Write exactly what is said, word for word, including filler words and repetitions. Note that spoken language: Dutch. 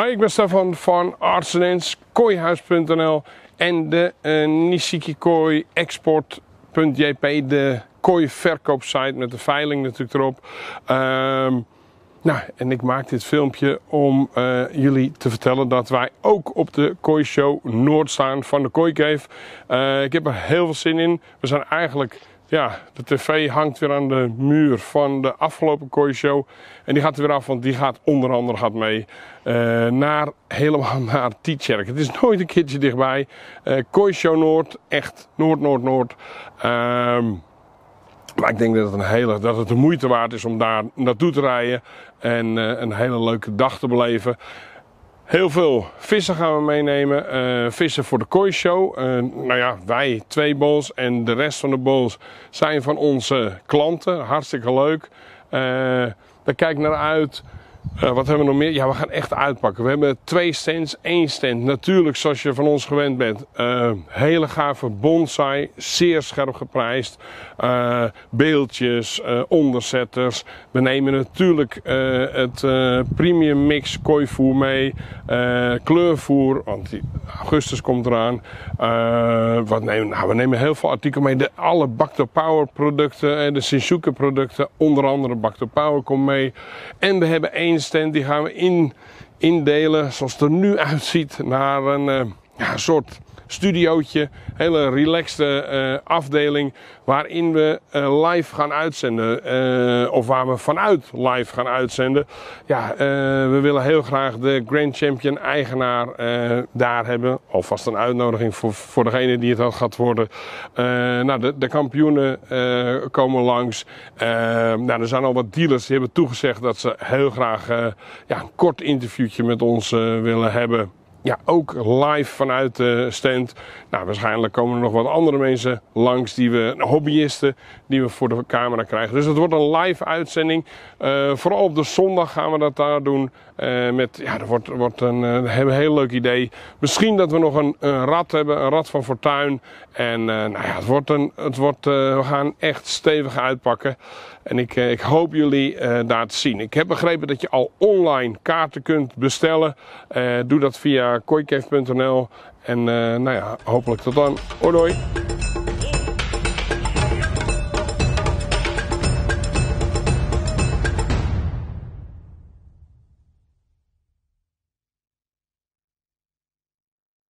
Hoi, ik ben Stefan van Arts and Ends, kooihuis punt n l en de uh, Nishiki Koi Export punt j p, de kooi verkoopsite met de veiling natuurlijk erop. Um, nou, en ik maak dit filmpje om uh, jullie te vertellen dat wij ook op de Kooi Show Noord staan van de Koi Cave. Uh, ik heb er heel veel zin in. We zijn eigenlijk... Ja, de tv hangt weer aan de muur van de afgelopen Koi Show. En die gaat er weer af, want die gaat onder andere gaat mee uh, naar, helemaal naar Tietjerk. Het is nooit een keertje dichtbij. Uh, Koi Show Noord, echt Noord, Noord, Noord. Um, maar ik denk dat het, een hele, dat het de moeite waard is om daar naartoe te rijden. En uh, een hele leuke dag te beleven. Heel veel vissen gaan we meenemen. Uh, vissen voor de Koi Show. Uh, nou ja, wij twee bowls en de rest van de bowls zijn van onze klanten. Hartstikke leuk. Uh, daar kijk ik naar uit. Uh, wat hebben we nog meer? Ja, we gaan echt uitpakken. We hebben twee stands, één stand. Natuurlijk, zoals je van ons gewend bent. Uh, hele gave bonsai, zeer scherp geprijsd. Uh, beeldjes, uh, onderzetters. We nemen natuurlijk uh, het uh, premium mix kooivoer mee. Uh, kleurvoer, want die, augustus komt eraan. Uh, wat nemen, nou, we nemen heel veel artikelen mee. De, alle Bacto Power producten, de Shinjuku producten. Onder andere Bacto Power komt mee. En we hebben één stand, die gaan we in, indelen zoals het er nu uitziet naar een uh, ja, soort studiootje, hele relaxte uh, afdeling waarin we uh, live gaan uitzenden uh, of waar we vanuit live gaan uitzenden. Ja, uh, we willen heel graag de Grand Champion eigenaar uh, daar hebben. Alvast een uitnodiging voor, voor degene die het al gaat worden. Uh, nou, de, de kampioenen uh, komen langs. Uh, nou, er zijn al wat dealers die hebben toegezegd dat ze heel graag uh, ja, een kort interviewtje met ons uh, willen hebben. Ja, ook live vanuit de stand. Nou, waarschijnlijk komen er nog wat andere mensen langs, die we, hobbyisten, die we voor de camera krijgen. Dus het wordt een live uitzending. Uh, vooral op de zondag gaan we dat daar doen. Uh, met, ja, dat wordt, wordt een, uh, hebben een heel leuk idee. Misschien dat we nog een, een rad hebben, een rad van Fortuin. En uh, nou ja, het wordt een, het wordt, uh, we gaan echt stevig uitpakken. En ik, uh, ik hoop jullie uh, daar te zien. Ik heb begrepen dat je al online kaarten kunt bestellen. Uh, doe dat via kooicave punt n l. En uh, nou ja, hopelijk tot dan. Hoi doei!